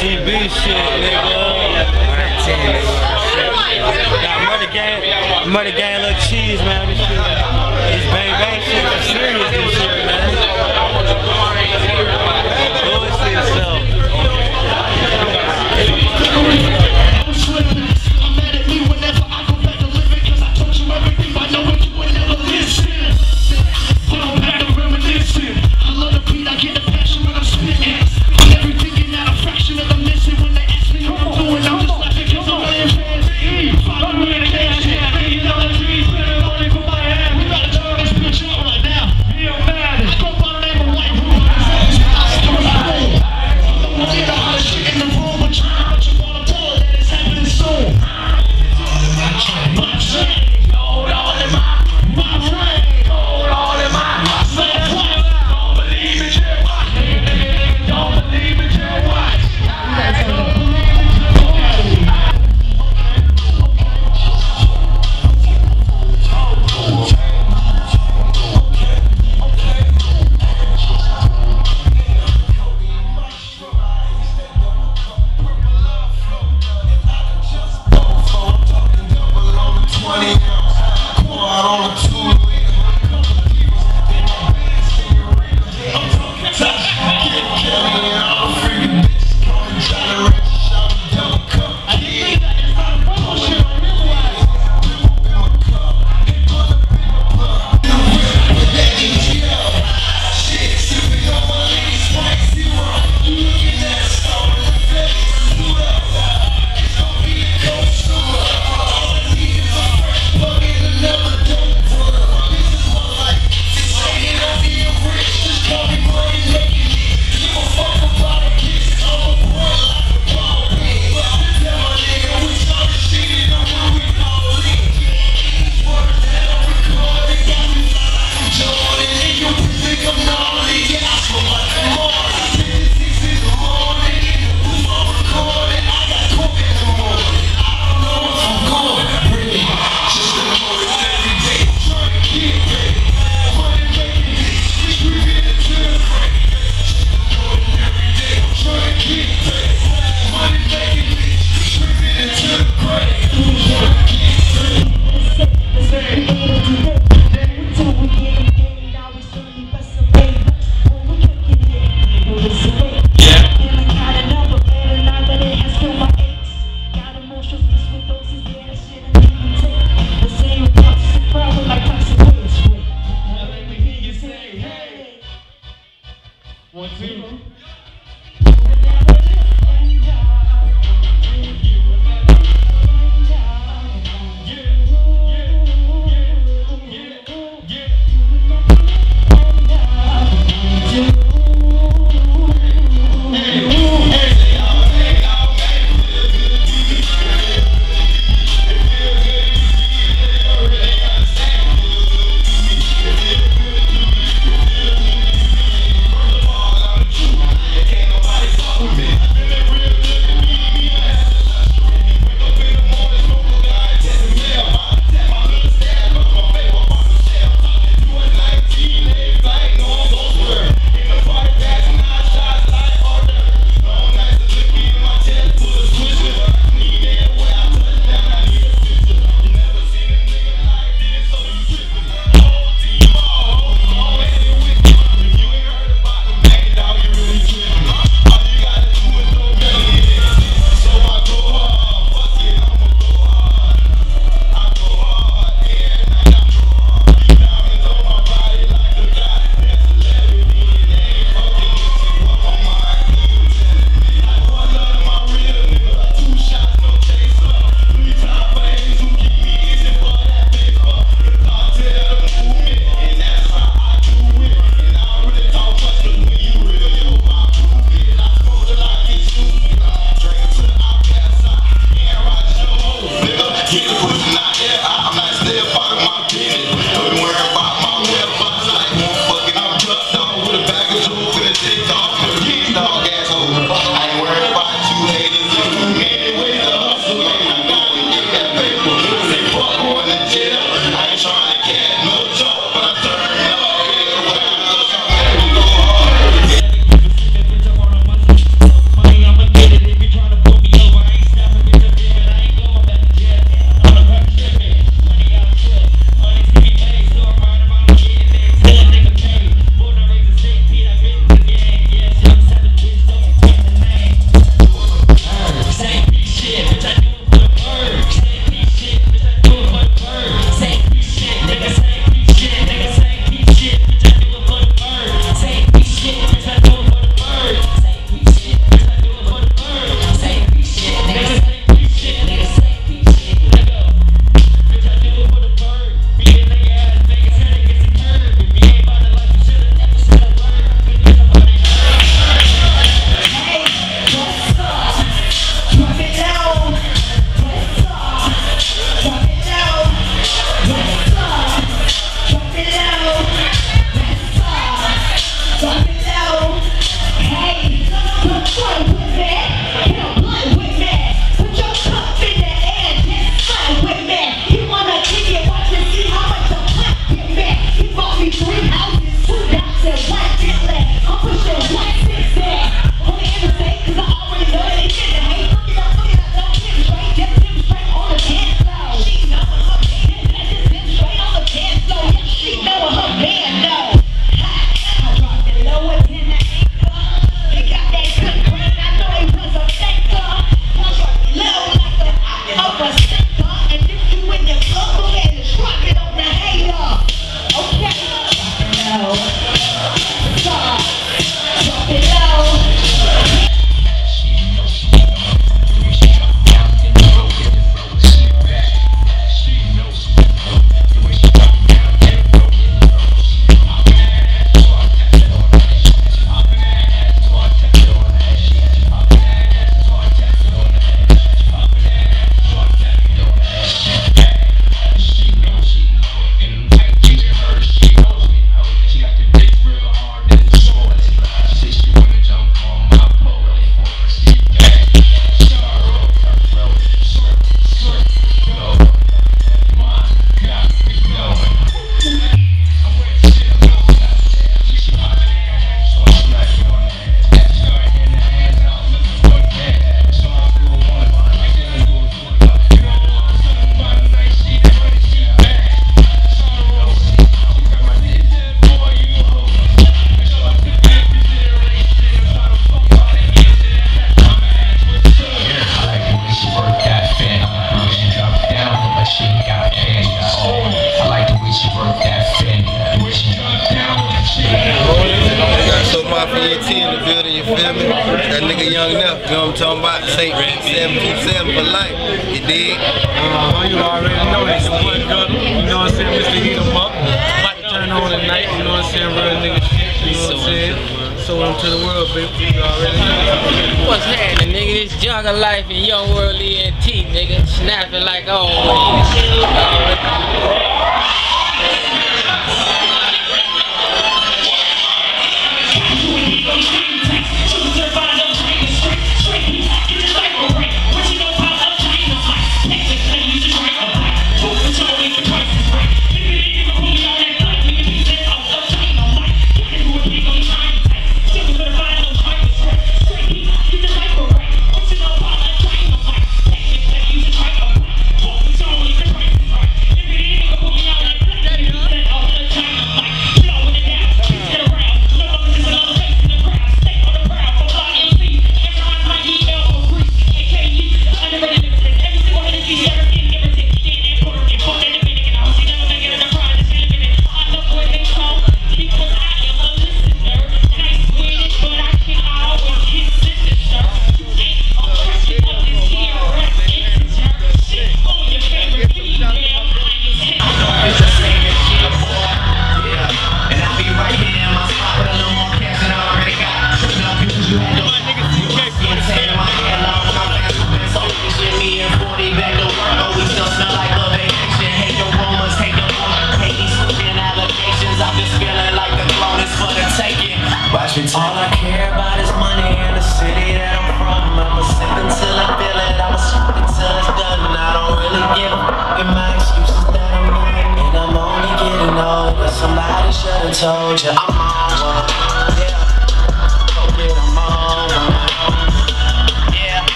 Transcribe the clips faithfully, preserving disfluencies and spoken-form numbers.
G B shit, nigga. Got Murder Gang, Murder Gang, little cheese, man. This shit, this bang bang shit is serious, this shit, man. Do it to yourself. I'm mad at me whenever I go back to living, cause I told you everything by knowing you would never listen. But I'm back to reminiscing. I love the beat, I get the passion when I'm spitting. Never thinking that a fraction of the missing. When they ask me what I'm doing, I'm just laughing cause I'm laying fast. Follow me in the cash, yeah. You know the trees, better money for my hand. We gotta turn this bitch out right now. Yeah, man. I go by the name of White Room. I don't know how to shit in the room, but you know what you wanna do. know what I'm talking about? Saint seven two seven for life. You dig? Uh, you already know this. Your boy Gutter. You know what I'm saying? Mister Heat 'em Up. About to turn on tonight. You know what I'm saying? Real nigga shit. You know what I'm saying? So them to the world, baby. You already know. What's happening, nigga? It's Jungle Life and Young World E N T, nigga. Snapping like always.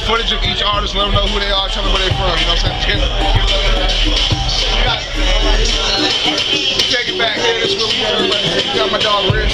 footage of each artist, let them know who they are, tell them where they're from. You know what I'm saying? Get, get take it back here. This is what we got. We got my dog Riz.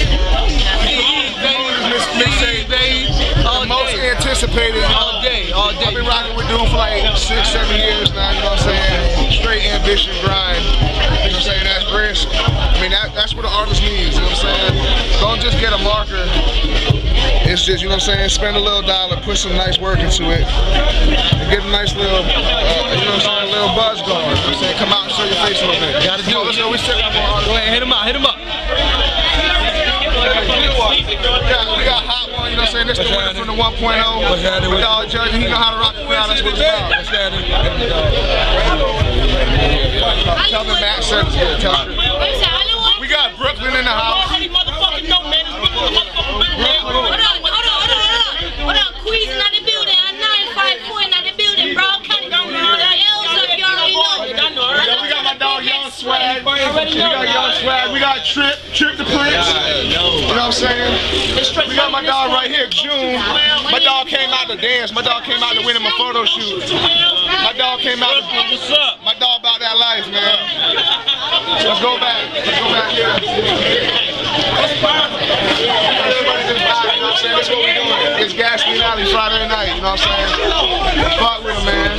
Mixtape, the most anticipated. All day, all day. I've been rocking with dude for like six, seven years now. You know what I'm saying? Straight ambition, grind. You know what I'm saying? That's Riz. I mean, that, that's what an artist needs. You know what I'm saying? Don't just get a marker. It's just, you know what I'm saying, spend a little dollar, put some nice work into it, and get a nice little, uh, you know what I'm saying, little buzz going. You know what I'm saying? Come out and show your face a little bit. Gotta do it. Let's go, we still got more artists. Go ahead, hit him up, hit him up. We got, we got Hot One, you know what I'm saying, this the winner from the one point oh. What's happening with dog judging, he know how to rock the crowd, that's what it's about. What's happening? Tell me Matt said it's good, tell me. We got Brooklyn in the house. Hold on, hold on, hold on, hold on. Hold on, Queens in the building, and nine five four in the building, bro. Can't go on the L's up, you already know. We got my dog Young Swag. We got Young Swag. We got Trip, Trip the Prince. You know what I'm saying? We got my dog right here, June. My dog came out to dance. My dog came out to win him a photo shoot. My dog came out to what's up? My dog about that life, man. Let's go back. Let's go back here. Everybody just vibe, you know what I'm saying? That's what we doing. It's Gasoline Alley Friday night, you know what I'm saying? Fuck with him, man.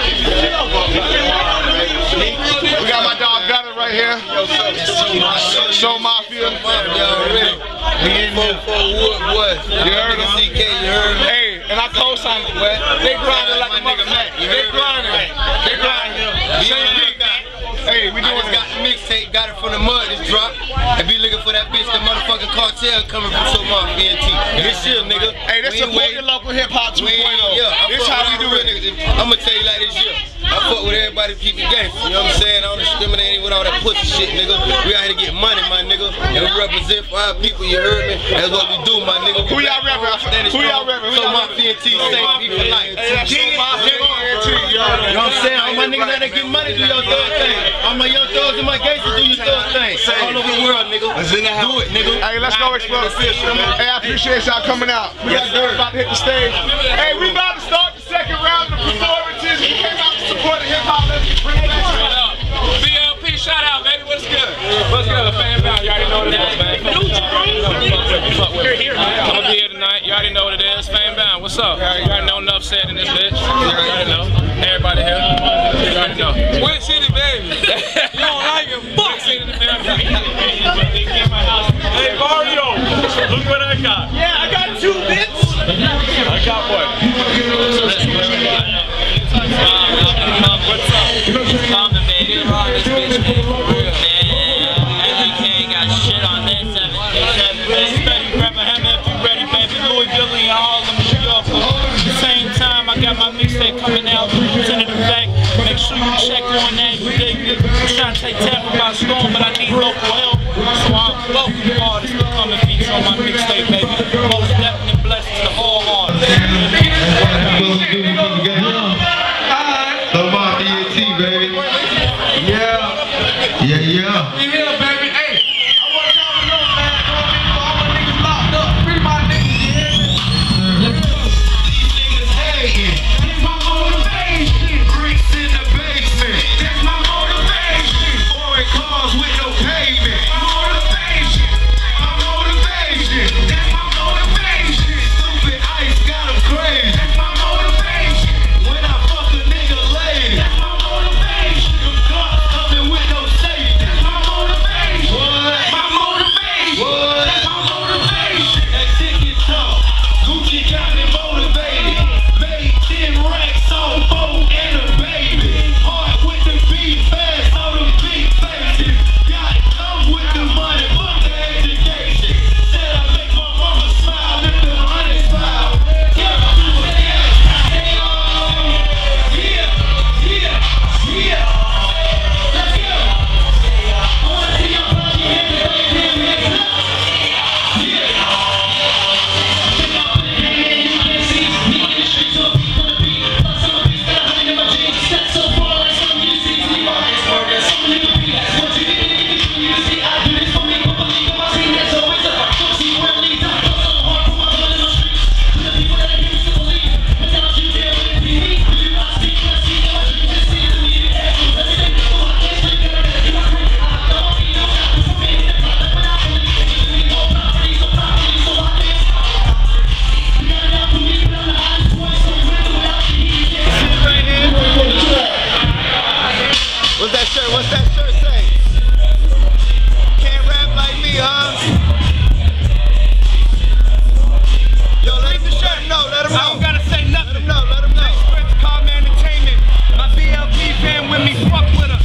We got my dog Gunner right here. Soul Mafia. We in there for Wood, what? You heard him? C K, you heard him? Hey, and I co-signed it. They grinding like a motherfucker. They grinding. They grinding. Same beat. Hey, we doing I just got the mixtape, got it from the mud, it's dropped. And be looking for that bitch, the motherfucking cartel coming from Soul Mafia N T. This shit, nigga. Hey, this support your local hip hop two point oh. Yeah, this how we do it. I'm gonna tell you like this, yeah. I fuck with everybody to keep it gangster, you know what I'm saying? I don't discriminate with all that pussy shit, nigga. We out here to get money, my nigga. And we represent for our people, you heard me? That's what we do, my nigga. Who y'all reppin'? Who y'all reppin'? Soul Mafia N T, same people like. Hey, that's Soul Mafia N T, you know what I'm saying? All my niggas out there get money, do your thug thing. All my young thugs and my gangsters, do your thug thing. All over the world, nigga. Do it, nigga. Hey, let's go explore the fish. Hey, I appreciate y'all coming out. We got Dirk about to hit the stage. Hey, we about to start the second round of the performances. We came out to support the hip hop. Let's bring it back. B L P, shout out, baby. What's good? What's good? Fan bound. You already know what it is, man. Fuck with me. I'm gonna be here tonight. You already know what it is. Fan bound. What's up? You already know enough said in this bitch. You already know. Everybody here. You already know. Win City, baby. You don't like it? Fuck City, baby. Hey, Mario. Look what I got. Yeah, I got two bits. I got what? What's up? Common, baby. Rock this bitch, man. For real, man. M D K got shit on that seven. Steady grabbing hammer if you ready, baby. Louisville and Harlem, New York. At the same time, I got my mixtape coming out. Send it back. Make sure you check on that. You dig me? I'm trying to take Tampa by storm, but I need local help. So I welcome you artists to come and feature on my mixtape, baby. Most definitely blessings to all artists. Soul Mafia N T, baby. Yeah. Yeah, yeah. We here, baby. Hey, I want y'all to know, man. All my niggas locked up. Free my niggas, you hear me? These niggas hating. That's my motivation. Bricks in the basement. That's my motivation. Foreign cars with no payment. My motivation. My motivation. That's my motivation. Stupid ice got them crazy. That's my motivation. When I fuck a nigga lady. That's my motivation. Them guns coming with no safety. That's my motivation. that shirt say? Can't rap like me, huh? Yo, let him let him know, let him know. I don't gotta say nothing. Let him know, let him know. Prince Karma Entertainment. My B L P fan with me, fuck with her.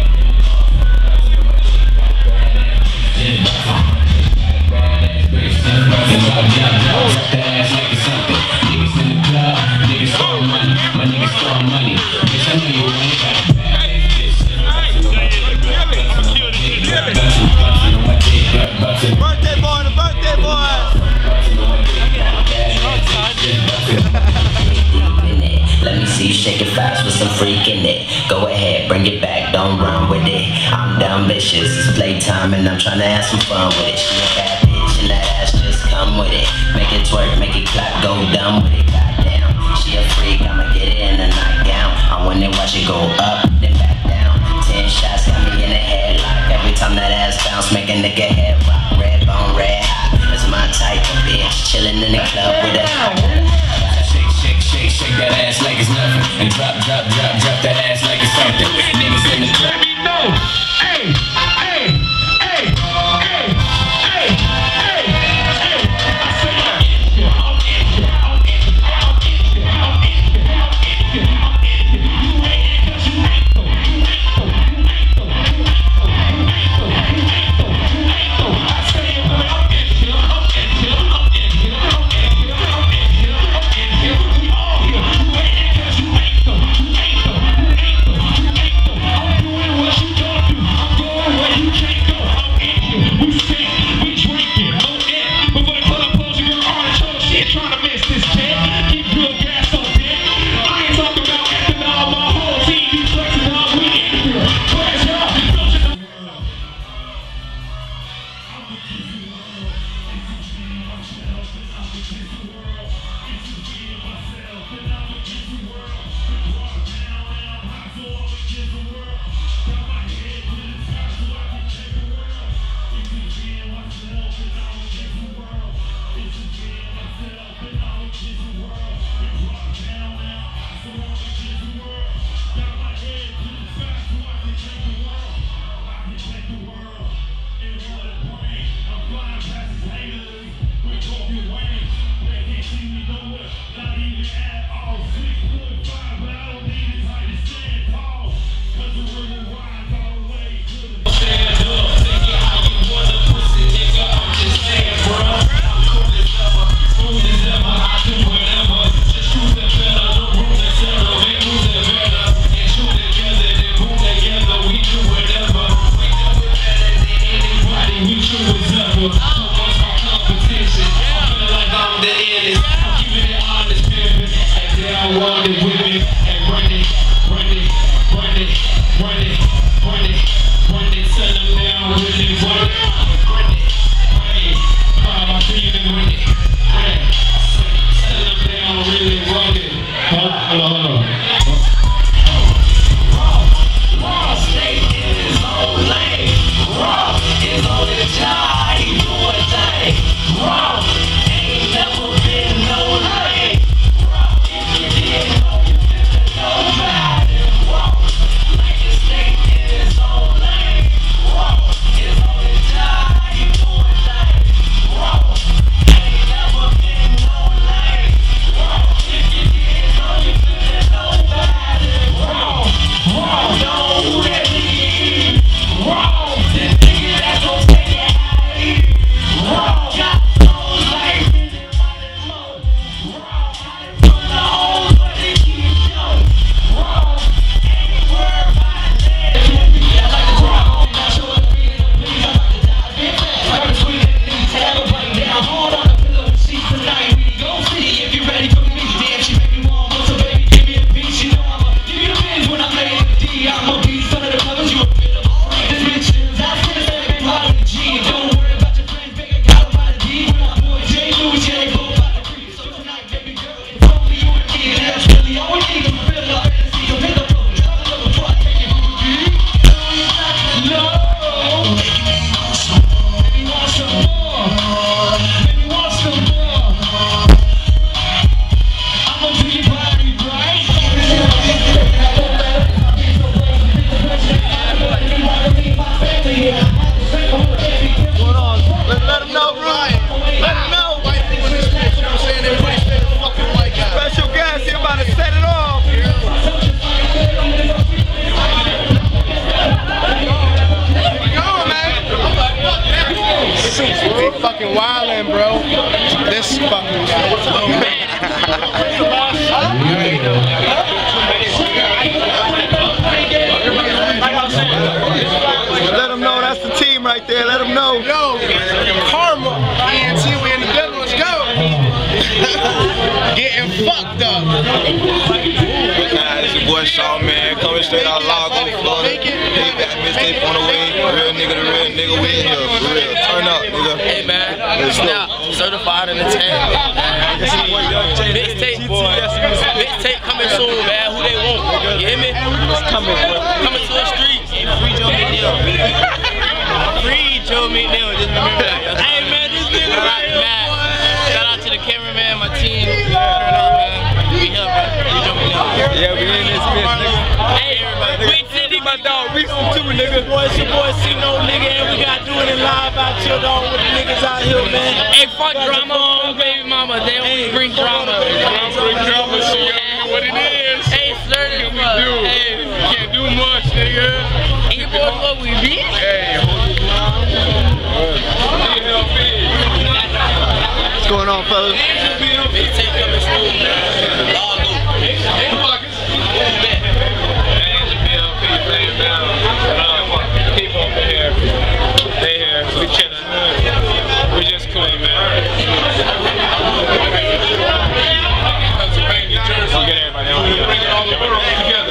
Birthday boy, the birthday boy. Let me see you shake it fast with some freak in it. Go ahead, bring it back, don't run with it. I'm down vicious, it's playtime and I'm trying to have some fun with it. She a bad bitch and that ass just come with it. Make it twerk, make it clap, go dumb with it. Goddamn, she a freak, I'ma get it in a nightgown. I wanna watch it go up, then back down. Ten shots got me in the headlock. Every time that ass bounce, make a nigga head rock. Red bone, red hot, that's my type of bitch. Chillin' in the club with a Shake, shake, shake, shake that ass like it's nothing. And drop, drop, drop, drop that ass like it's something. Niggas in the club. Let me know. Hey, hey, hey, hey, hey, hey, hey. I say that. I'm into it, I'm into it, I'm into it, I'm into it, I'm into it, I'm into it. You ain't it 'cause you ain't though, you ain't though, you ain't though, you ain't though, you ain't though, you ain't though, you ain't though. I say it, boy, I'm into it, I'm into it, I'm into it, I'm into it, I'm into it, I'm into it. We all here. You ain't it 'cause you ain't though, you ain't though, you ain't though, you ain't though. I'm doing what you don't do. right there. Let them know. Yo, Karma. E N T, we in the building. Let's go. Getting fucked up. Nah, it's your boy Shaw, man. Coming straight out of Lago, Florida. Hey, back mixtape on the way. Real nigga to real nigga, we in here. For real. Turn up, nigga. Hey, man. Now, certified in the tank. Mixtape, boy. Mixtape coming soon, man. Who they want? You hear me? Coming, coming to the streets. Free Joe McNeil. Free Joe McNeil. Just remember that. Hey, man, this nigga right here, man. Shout out to the cameraman, my team. Turn up, man. We here, man. Free Joe McNeil. Yeah, we in this bitch, nigga. Hey, Big City, my dog. We some two, nigga. Boy, it's your boy C No, nigga, and we got doing it live out here, dog, with the niggas out here, man. Hey, fuck drama, baby mama. They only bring drama. Bring drama, so you know what it is. Hey, slur this fuck. Hey, Can't do much, nigga. you boys what we be? Hey, hold it down. What's going on, fellas? Big take coming soon, man. Lago. People over here, they here, we chillin'. We just cool, man. Pennsylvania, Jersey, we get everybody on here. Bring it all the world together.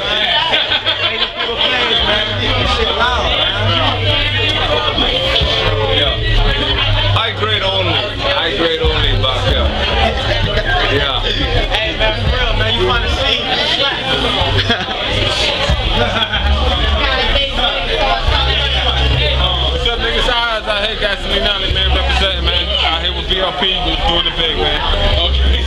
Yeah. High grade only. High grade only back here. Yeah. Hey, man, for real, man. You want to see? What's up, niggas? Out here, guys, in Nally, man, representing, man. Out here with B R P, doing the big, man. Okay.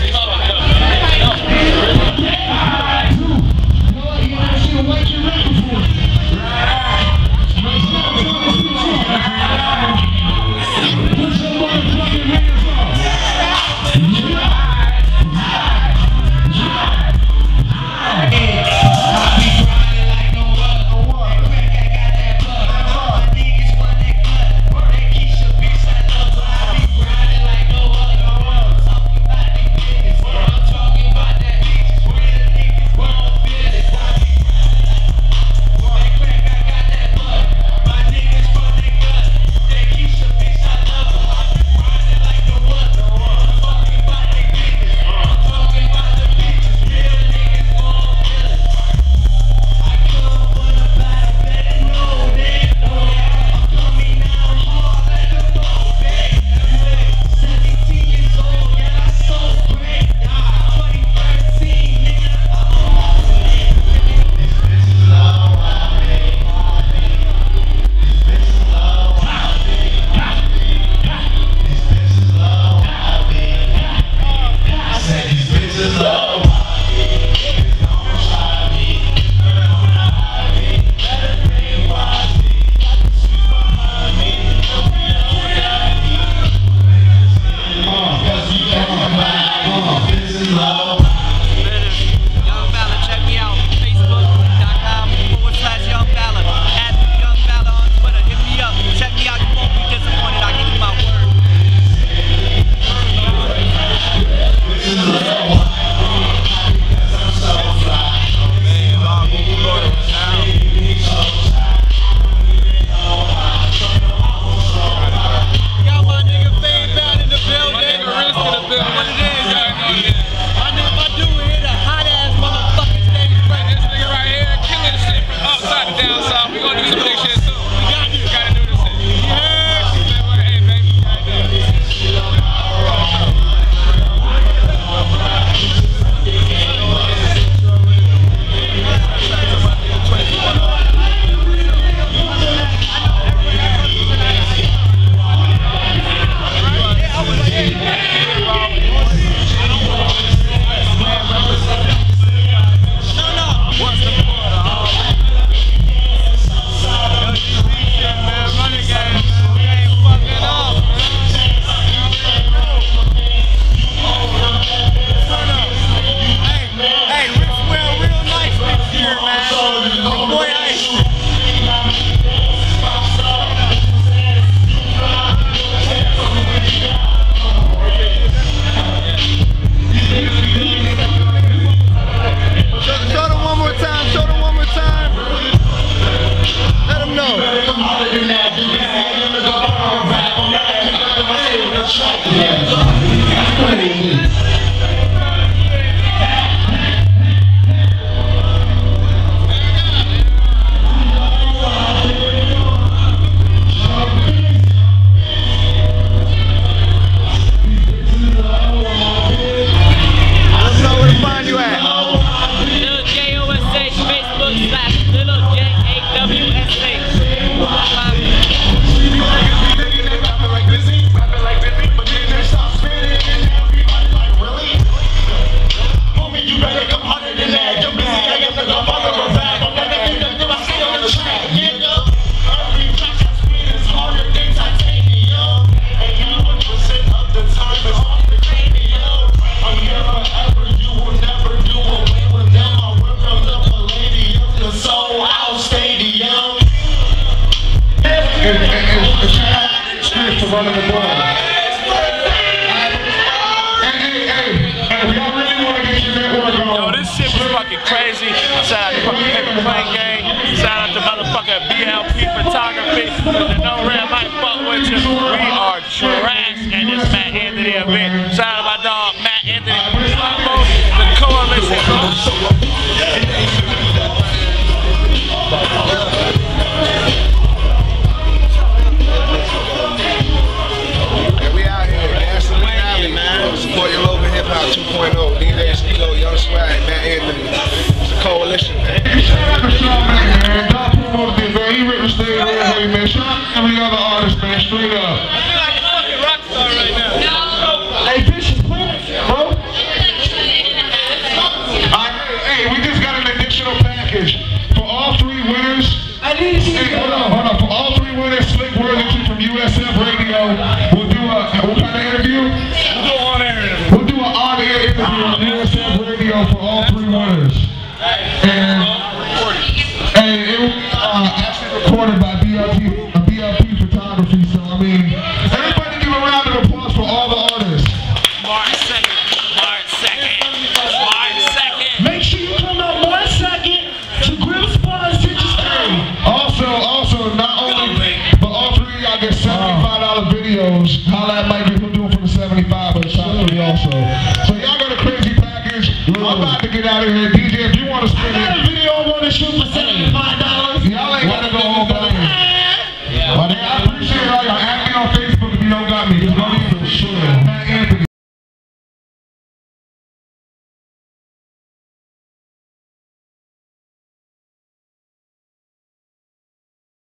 Let them know. and, and, and shout out Chris for running the ball. And hey, hey, hey, we all really want to get your network on. Yo, this shit was fucking crazy. Shout out to fucking Paper Plane Gang. Shout out to motherfucking B L P Photography. If the No Ram might fuck with you, we are trash at this Matt Anthony event. Shout out to my dog Matt Anthony. The Coalition. And we out here, dancing in the alley, man. Support your local hip hop two point oh. D J Stilo, Young Swag, Matt Anthony. It's a coalition, man. Shout out to Shawn Mack, man. Doc promoted it, man. He ripped the stage real heavy, man. Shout out to every other artist, man. Straight up. I feel like a fucking rock star right now. Hey, Vicious, bro. Hey, we just got an additional package for all three winners. I need to see. Hey, hold on, hold on. For all three winners, Slick Worthington from U S F Radio will do a what kind of interview? We'll do on air interview. We'll do an on-air interview on U S F Radio for all three winners. And, and it will be uh, actually recorded by B L P, uh, B L P Photography. So I mean, everybody give a round of applause for all the artists. March second. March second. March second. Make sure you come out March second to Grill Spas Citrus Day. Also, also, not only, but all three of y'all get seventy-five dollar videos. Holla at Mike, he'll do it for the seventy-five, but it's not free also. So y'all got a crazy package. I'm about to get out of here.